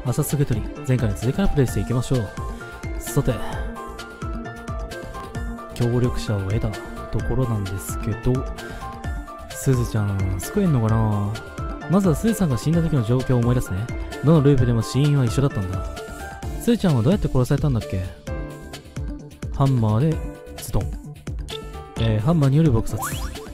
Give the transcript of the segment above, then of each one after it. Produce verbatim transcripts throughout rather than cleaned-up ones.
朝すぐとり、前回の続きからプレイしていきましょう。さて、協力者を得たところなんですけど、すずちゃん、救えんのかな。まずはすずさんが死んだ時の状況を思い出すね。どのループでも死因は一緒だったんだ。すずちゃんはどうやって殺されたんだっけ。ハンマーでズドン。えー、ハンマーによる撲殺。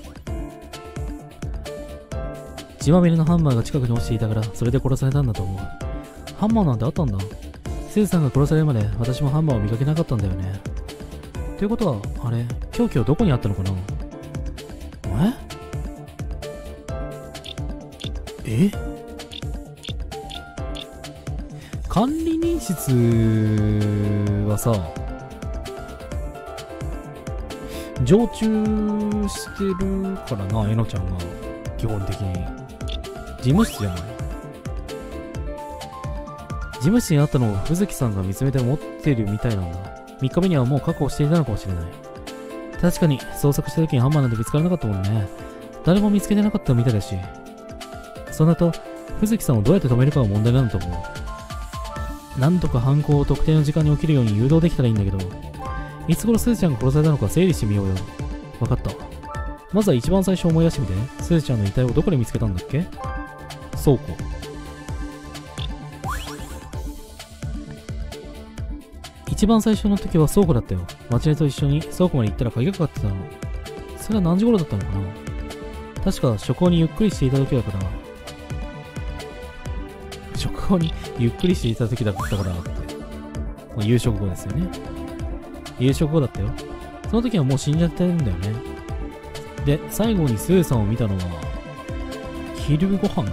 血まみれのハンマーが近くに落ちていたから、それで殺されたんだと思う。ハンマーなんてあったんだ。すずさんが殺されるまで私もハンマーを見かけなかったんだよね。ということは、あれ、凶器はどこにあったのかな。ええ管理人室はさ、常駐してるからな、えのちゃんが。基本的に。事務室じゃない。事務室にあったのを藤木さんが見つめて持ってるみたいなんだ。みっかめにはもう確保していたのかもしれない。確かに、捜索した時にハンマーなんて見つからなかったもんね。誰も見つけてなかったみたいだし。その後、藤木さんをどうやって止めるかが問題なんだと思う。なんとか犯行を特定の時間に起きるように誘導できたらいいんだけど、いつ頃すずちゃんが殺されたのか整理してみようよ。わかった。まずは一番最初思い出してみて。すずちゃんの遺体をどこで見つけたんだっけ。倉庫。一番最初の時は倉庫だったよ。町根と一緒に倉庫まで行ったら鍵がかかってたの。それは何時頃だったのかな。確か初行にゆっくりしていた時だから。初行にゆっくりしていた時だったからって。まあ、夕食後ですよね。夕食後だったよ。その時はもう死んじゃってるんだよね。で、最後にスーさんを見たのは、昼ご飯か。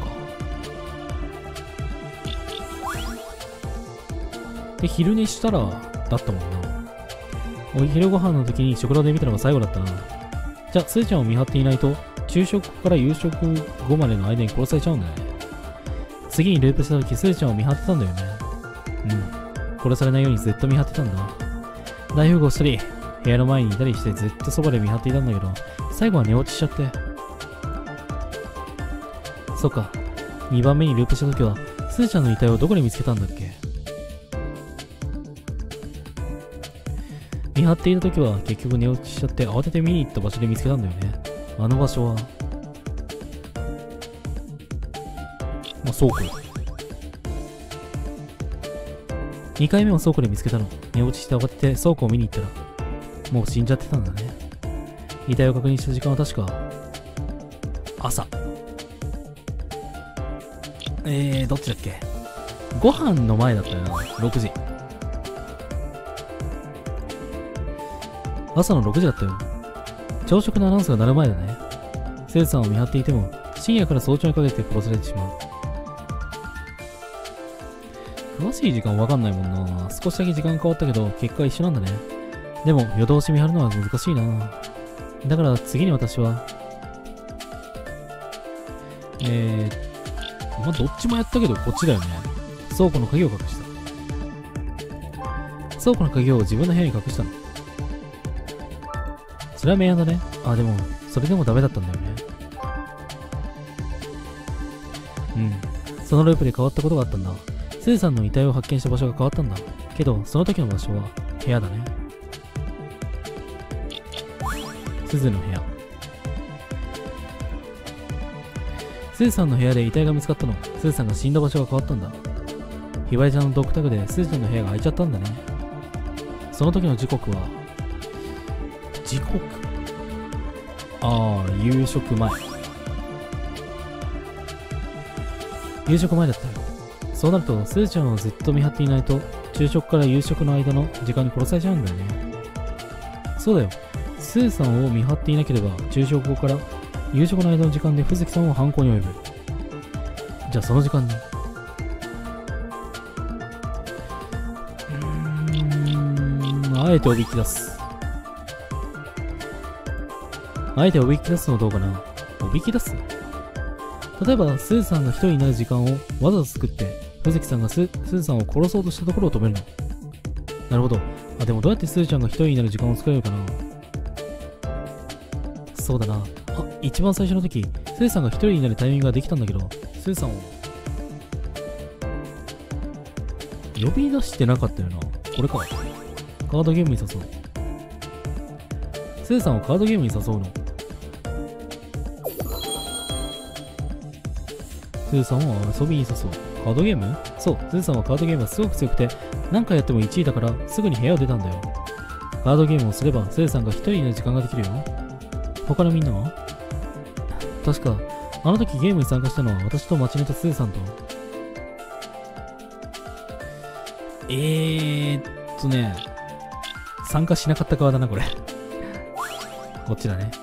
で、昼寝したら、だったもんな。お昼ご飯の時に食堂で見たのが最後だったな。じゃあ、スーちゃんを見張っていないと、昼食から夕食後までの間に殺されちゃうんだね。次にループした時、スーちゃんを見張ってたんだよね。うん。殺されないようにずっと見張ってたんだ。大富豪したり、部屋の前にいたりしてずっとそばで見張っていたんだけど、最後は寝落ちしちゃって。そっか。にばんめにループした時は、スーちゃんの遺体をどこで見つけたんだっけ。見張っていた時は結局寝落ちしちゃって慌てて見に行った場所で見つけたんだよね。あの場所は、まあ、倉庫。にかいめも倉庫で見つけたの。寝落ちして慌てて倉庫を見に行ったら、もう死んじゃってたんだね。遺体を確認した時間は確か、朝。えー、どっちだっけ。ご飯の前だったよな。ろくじ。朝のろくじだったよ。朝食のアナウンスが鳴る前だね。セズさんを見張っていても、深夜から早朝にかけて殺されてしまう。詳しい時間わかんないもんな。少しだけ時間変わったけど、結果一緒なんだね。でも、夜通し見張るのは難しいな。だから次に私は、えー、まあ、どっちもやったけど、こっちだよね。倉庫の鍵を隠した。倉庫の鍵を自分の部屋に隠したの。それは明暗だね。あ、でも、それでもダメだったんだよね。うん。そのループで変わったことがあったんだ。スーさんの遺体を発見した場所が変わったんだ。けど、その時の場所は、部屋だね。スズの部屋。スーさんの部屋で遺体が見つかったの。スーさんが死んだ場所が変わったんだ。ひばりちゃんのドッグタグでスーちゃんの部屋が開いちゃったんだね。その時の時刻は、時刻ああ、夕食前。夕食前だったよ。そうなると、スーちゃんをずっと見張っていないと、昼食から夕食の間の時間に殺されちゃうんだよね。そうだよ。スーさんを見張っていなければ、昼食後から夕食の間の時間で藤木さんを犯行に及ぶ。じゃあその時間に。うーん、あえておびき出す。あえておびき出すのどうかな。おびき出す？例えば、スーさんが一人になる時間をわざと作って、藤木さんがスー、スーさんを殺そうとしたところを止めるの。なるほど。あ、でもどうやってスーちゃんが一人になる時間を作れるかな。そうだな。あ、一番最初の時、スーさんが一人になるタイミングができたんだけど、スーさんを呼び出してなかったよな。これか。カードゲームに誘う。スーさんをカードゲームに誘うの。スーさんを遊びに誘う。カードゲーム？そう、スーさんはカードゲームがすごく強くて、何回やってもいちいだからすぐに部屋を出たんだよ。カードゲームをすれば、スーさんが一人の時間ができるよ。他のみんなは？確か、あの時ゲームに参加したのは私と町ネとスーさんと。えーっとね、参加しなかった側だな、これ。こっちだね。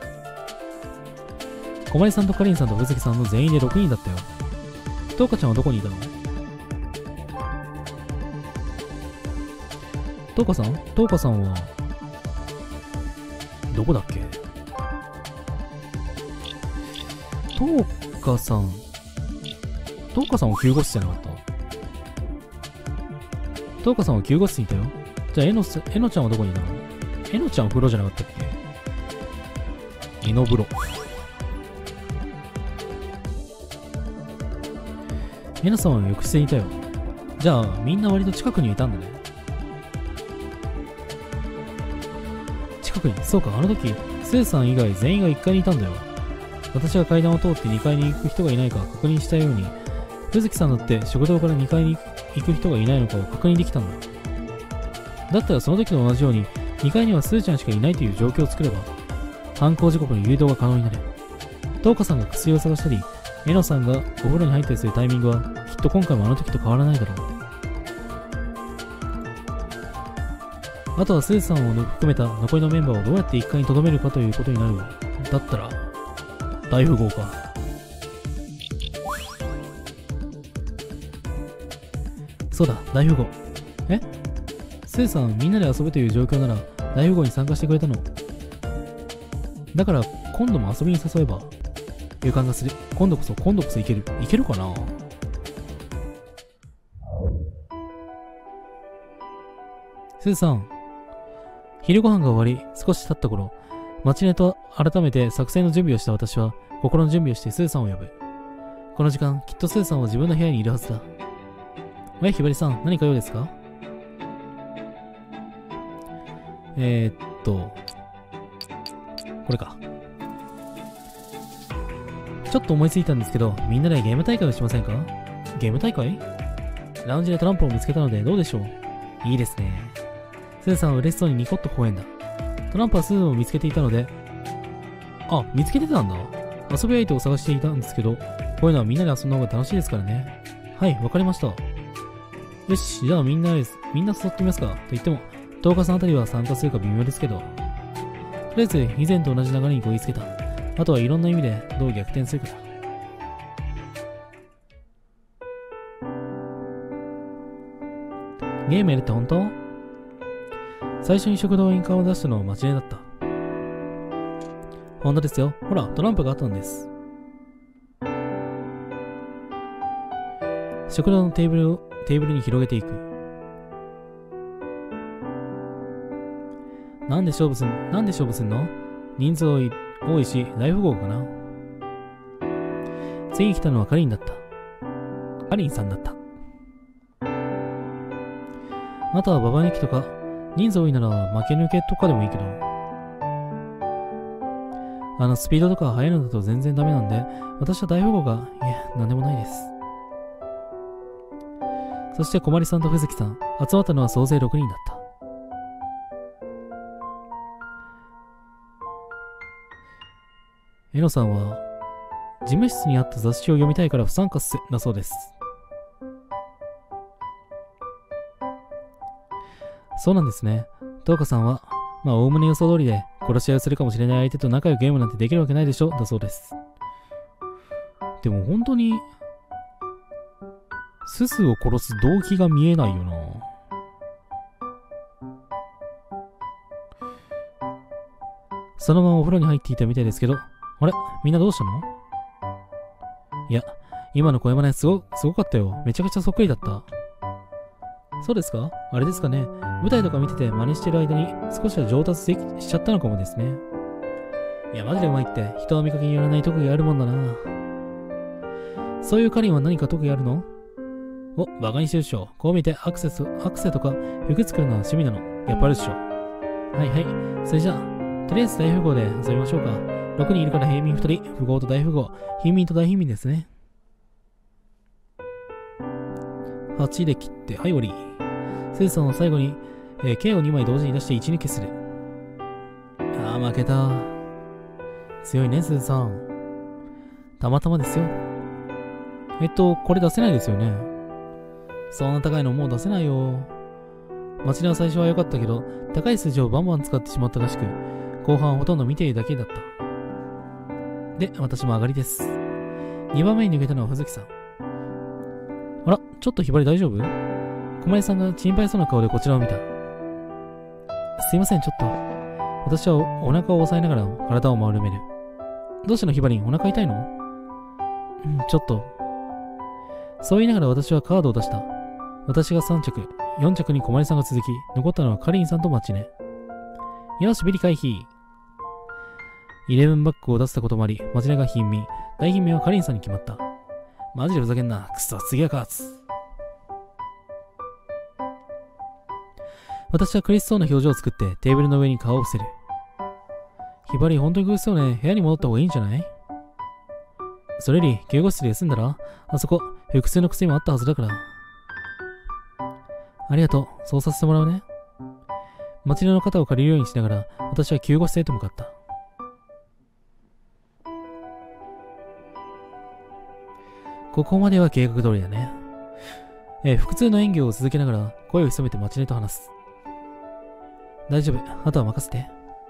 小林さんとかりんさんと藤月さんの全員でろくにんだったよ。とうかちゃんはどこにいたの？とうかさん？とうかさんは、どこだっけ？とうかさん、とうかさんは救護室じゃなかった？とうかさんは救護室にいたよ。じゃあ、えの、えのちゃんはどこにいたの？えのちゃん風呂じゃなかったっけ？えの風呂。えのさんは浴室にいたよ。じゃあ、みんな割と近くにいたんだね。近くに、そうか、あの時、スーさん以外全員がいっかいにいたんだよ。私が階段を通ってにかいに行く人がいないか確認したように、藤木さんだって食堂からにかいに行く人がいないのかを確認できたんだ。だったらその時と同じように、にかいにはスーちゃんしかいないという状況を作れば、犯行時刻の誘導が可能になる。トウカさんが薬を探したり、エノさんがお風呂に入ったりするタイミングは、きっと今回もあの時と変わらないだろう。あとはスーさんを含めた残りのメンバーをどうやっていっかいに留めるかということになる。だったら、大富豪か。そうだ、大富豪。え？スーさん、みんなで遊ぶという状況なら、大富豪に参加してくれたの。だから、今度も遊びに誘えば、予感がする。今度こそ、今度こそいける。いけるかな？スーさん、昼ご飯が終わり、少し経った頃、町ネと改めて作戦の準備をした私は、心の準備をしてスーさんを呼ぶ。この時間、きっとスーさんは自分の部屋にいるはずだ。おや、ひばりさん、何か用ですか？えー、っと、これか。ちょっと思いついたんですけど、みんなでゲーム大会をしませんか？ゲーム大会？ラウンジでトランプを見つけたのでどうでしょう？いいですね。スーさんは嬉しそうにニコッと微笑んだ。トランプはスーを見つけていたので、あ、見つけてたんだ。遊び相手を探していたんですけど、こういうのはみんなで遊んだ方が楽しいですからね。はい、わかりました。よし、じゃあみんなです。みんな誘ってみますか。と言っても、とおかさんあたりは参加するか微妙ですけど。とりあえず、以前と同じ流れにこぎつけた。あとはいろんな意味でどう逆転するかだ。ゲームやるって本当？最初に食堂に顔を出したのは間違いだった。本当ですよ。ほら、トランプがあったんです。食堂のテーブルをテーブルに広げていく。なんで勝負すん、なんで勝負すんの？人数多い、多いし、大富豪かな。次に来たのはカリンだった。カリンさんだった。あとはババ抜きとか、人数多いなら負け抜けとかでもいいけど。あのスピードとか速いのだと全然ダメなんで、私は大富豪が、いや、なんでもないです。そして小森さんと藤木さん、集まったのは総勢ろくにんだった。エノさんは、事務室にあった雑誌を読みたいから不参加す、だそうです。そうなんですね。トウカさんは、まあ、おおむね予想通りで、殺し合いをするかもしれない相手と仲良くゲームなんてできるわけないでしょ、だそうです。でも本当に、ススを殺す動機が見えないよな。そのままお風呂に入っていたみたいですけど、あれ？みんなどうしたの？いや、今の小山ね、すご、すごかったよ。めちゃくちゃそっくりだった。そうですか？あれですかね。舞台とか見てて真似してる間に少しは上達できしちゃったのかもですね。いや、マジでうまいって、人は見かけによらない特技あるもんだな。そういうカリンは何か特技あるの？ お、バカにしてるっしょ。こう見てアクセス、アクセとか服作るのは趣味なの。やっぱあるっしょ。はいはい。それじゃあ、とりあえず大富豪で遊びましょうか。ろくにんいるから平民ふたり、富豪と大富豪、貧民と大貧民ですね。はちで切って、はい、終わり。スーさんは最後に、えー、K をにまい同時に出していちに消する。あー、負けた。強いね、スーさん。たまたまですよ。えっと、これ出せないですよね。そんな高いのもう出せないよ。町田は最初は良かったけど、高い数字をバンバン使ってしまったらしく、後半はほとんど見ているだけだった。で、私も上がりです。にばんめに抜けたのは藤木さん。あら、ちょっとひばり大丈夫？小林さんが心配そうな顔でこちらを見た。すいません、ちょっと。私は お, お腹を押さえながら体を丸める。どうしたのひばり、お腹痛いの？うん、ちょっと。そう言いながら私はカードを出した。私がさん着、よん着に小林さんが続き、残ったのはカリンさんとマチネ。よし、ビリ回避。イレブンバックを出せたこともあり、マチネが貧民、大貧民はカリンさんに決まった。マジでふざけんな。くそ、次は勝つ。私は苦しそうな表情を作ってテーブルの上に顔を伏せる。ひばり、本当に苦しそうね。部屋に戻った方がいいんじゃない？それより、救護室で休んだら、あそこ、複数の薬もあったはずだから。ありがとう。そうさせてもらうね。町田の肩を借りるようにしながら、私は救護室へと向かった。ここまでは計画通りだね。えー、腹痛の演技を続けながら、声を潜めて町根と話す。大丈夫。あとは任せて。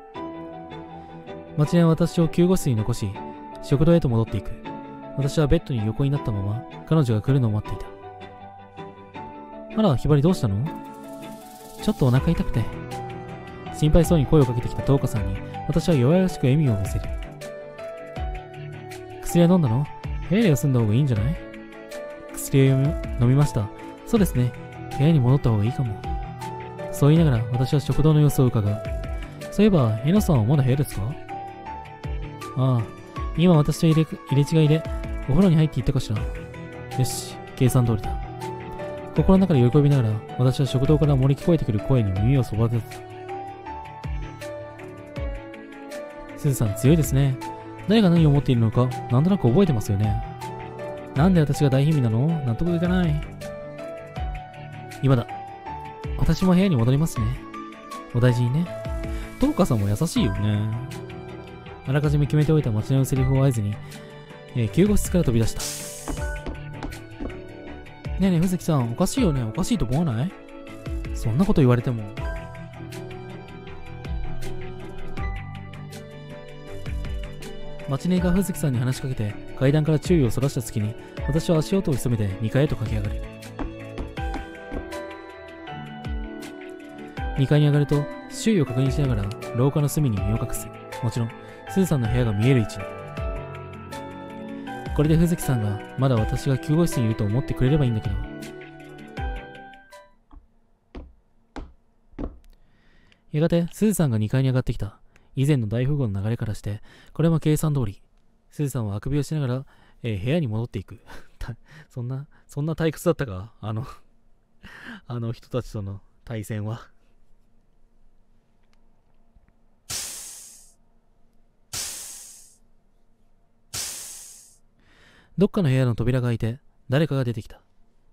町根は私を救護室に残し、食堂へと戻っていく。私はベッドに横になったまま、彼女が来るのを待っていた。あら、ひばりどうしたの？ちょっとお腹痛くて。心配そうに声をかけてきたトウカさんに、私は弱々しく笑みを見せる。薬は飲んだの？部屋で休んだ方がいいんじゃない？薬を飲みました。そうですね。部屋に戻った方がいいかも。そう言いながら私は食堂の様子を伺う。そういえば、エノさんはまだ部屋ですか？ああ、今私と入れ、入れ違いでお風呂に入っていったかしら。よし、計算通りだ。心の中で喜びながら私は食堂から漏れ聞こえてくる声に耳をそば立てた。すずさん強いですね。誰が何を思っているのかなんとなく覚えてますよね。なんで私が大貧民なの？納得いかない。今だ。私も部屋に戻りますね。お大事にね。トウカさんも優しいよね。あらかじめ決めておいた町のセリフを合図に、えー、救護室から飛び出した。ねえねえ、藤木さん、おかしいよね。おかしいと思わない？そんなこと言われても。町根が藤木さんに話しかけて階段から注意をそらした隙に、私は足音を潜めてにかいへと駆け上がる。にかいに上がると周囲を確認しながら廊下の隅に身を隠す。もちろんすずさんの部屋が見える位置に。これで藤木さんがまだ私が救護室にいると思ってくれればいいんだけど。やがてすずさんがにかいに上がってきた。以前の大富豪の流れからして、これも計算通り。すずさんはあくびをしながら、えー、部屋に戻っていく。そんな、そんな退屈だったか？あの、あの人たちとの対戦は。どっかの部屋の扉が開いて、誰かが出てきた。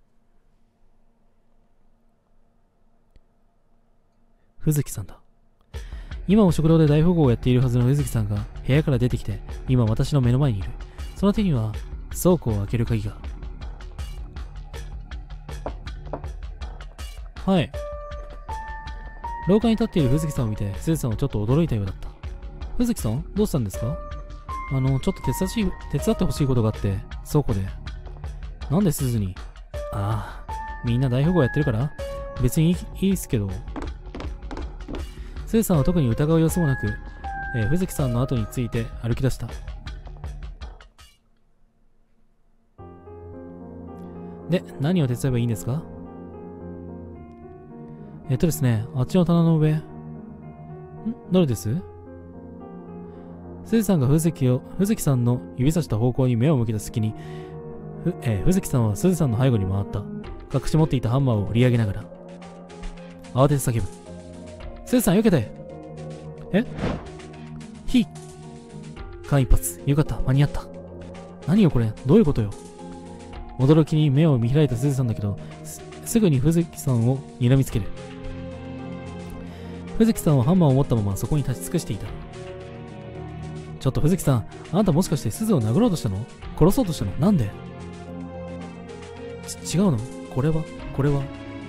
藤木さんだ。今も食堂で大富豪をやっているはずの藤木さんが部屋から出てきて、今私の目の前にいる。その手には倉庫を開ける鍵が。はい。廊下に立っている藤木さんを見て、鈴さんはちょっと驚いたようだった。藤木さん、どうしたんですか？あの、ちょっと手伝しい手伝ってほしいことがあって、倉庫で。なんで鈴に？ああ、みんな大富豪やってるから別にいい、いいっすけど。鈴さんは特に疑う様子もなく、えー、藤木さんの後について歩き出した。で、何を手伝えばいいんですか？えっとですね、あっちの棚の上。ん？どれです？鈴さんが藤木を、藤木さんの指さした方向に目を向けた隙に、ふえー、藤木さんは鈴さんの背後に回った。 隠し持っていたハンマーを振り上げながら、慌てて叫ぶ。スーさん、避けて。えひ間一髪。よかった。間に合った。何よこれ。どういうことよ。驚きに目を見開いたスズさんだけど、す、すぐに藤木さんを睨みつける。藤木さんはハンマーを持ったままそこに立ち尽くしていた。ちょっと藤木さん、あなたもしかして鈴を殴ろうとしたの？殺そうとしたの？なんで？ち、違うの？これは？これは？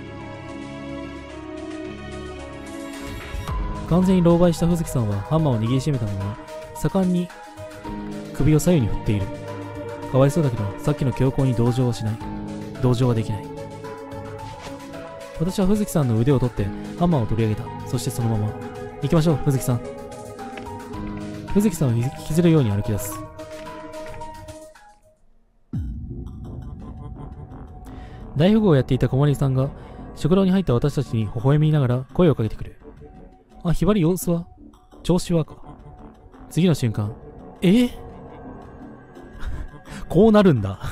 完全に狼狽した藤木さんはハンマーを握りしめたまま、盛んに首を左右に振っている。かわいそうだけど、さっきの強行に同情はしない。同情はできない。私は藤木さんの腕を取ってハンマーを取り上げた。そしてそのまま、行きましょう、藤木さん。藤木さんは引きずるように歩き出す。大富豪をやっていた小森さんが食堂に入った私たちに微笑みながら声をかけてくる。あ、ひばり様子は？調子はか。次の瞬間、えー、こうなるんだ。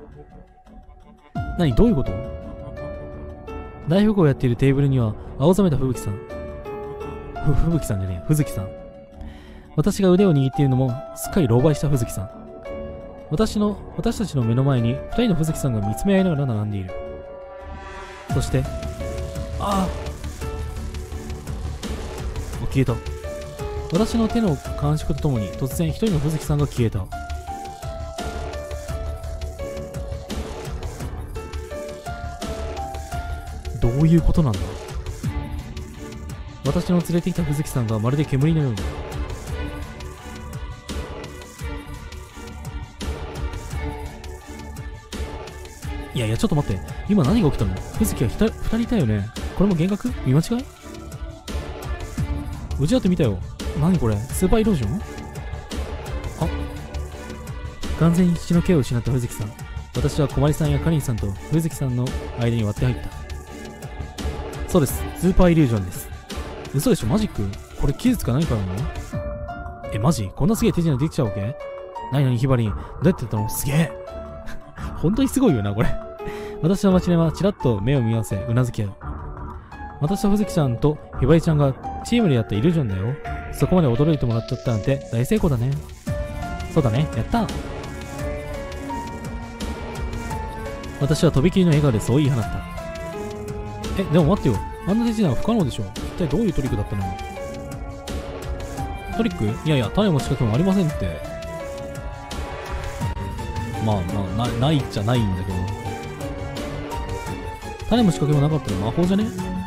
何？どういうこと？大富豪をやっているテーブルには青ざめた吹雪さん。ふ、吹雪さんじゃねえよ。吹雪さん。私が腕を握っているのもすっかり狼狽した吹雪さん。私の、私たちの目の前に二人の吹雪さんが見つめ合いながら並んでいる。そして、ああ消えた。私の手の感触とともに突然一人の吹雪さんが消えた。どういうことなんだ？私の連れてきた藤木さんがまるで煙のように。いやいや、ちょっと待って。今何が起きたの？藤木はふた二人いたよね。これも幻覚？見間違い？うちだって見たよ。何これ？スーパーイロージョン？あ、完全に父の毛を失った藤木さん。私は小森さんやカリンさんと藤木さんの間に割って入った。そうです。スーパーイリュージョンです。嘘でしょ？マジック？これ技術か何かなの？え、マジ？こんなすげえ手品できちゃうわけ？なになにひばりん、どうやってやったの？すげえ本当にすごいよな、これ私の町ではチラッと目を見合わせ、うなずき合う。私と藤木ちゃんとひばりちゃんがチームでやったイリュージョンだよ。そこまで驚いてもらっちゃったなんて大成功だね。そうだね、やったー。私はとびきりの笑顔でそう言い放った。え、でも待ってよ。あんな手品は不可能でしょ。一体どういうトリックだったの？トリック？いやいや、種も仕掛けもありませんって。まあまあ、な、ないっちゃないんだけど。種も仕掛けもなかったら魔法じゃね？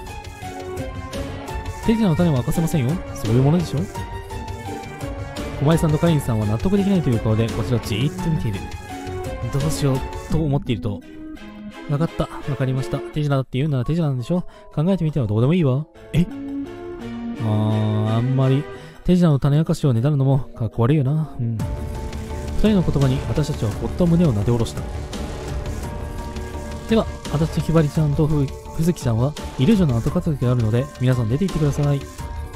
手品の種は明かせませんよ。そういうものでしょ。小林さんとカリンさんは納得できないという顔でこちらをじーっと見ている。どうしようと思っていると、わかった。わかりました。手品だって言うなら手品なんでしょ。考えてみてはどうでもいいわ。え？あー、あんまり手品の種明かしをねだるのもかっこ悪いよな。うん。二人の言葉に私たちはほっと胸をなで下ろした。では、私とひばりちゃんとふずきちゃんはイリュージョンの後片付けがあるので皆さん出て行ってください。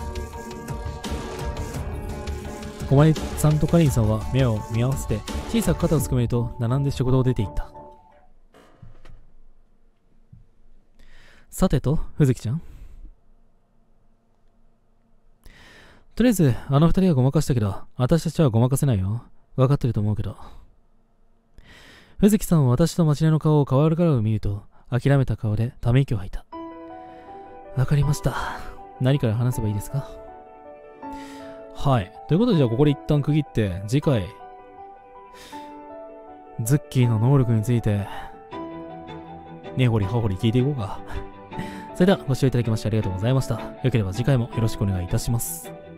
小林さんとカリンさんは目を見合わせて小さく肩をすくめると並んで食堂を出て行った。さてと、藤木ちゃん。とりあえず、あの二人はごまかしたけど、私たちはごまかせないよ。わかってると思うけど。藤木さんは私と町根の顔を変わるからを見ると、諦めた顔でため息を吐いた。わかりました。何から話せばいいですか？はい。ということで、じゃあここで一旦区切って、次回、ズッキーの能力について、根掘り葉掘り聞いていこうか。それではご視聴いただきましてありがとうございました。よければ次回もよろしくお願いいたします。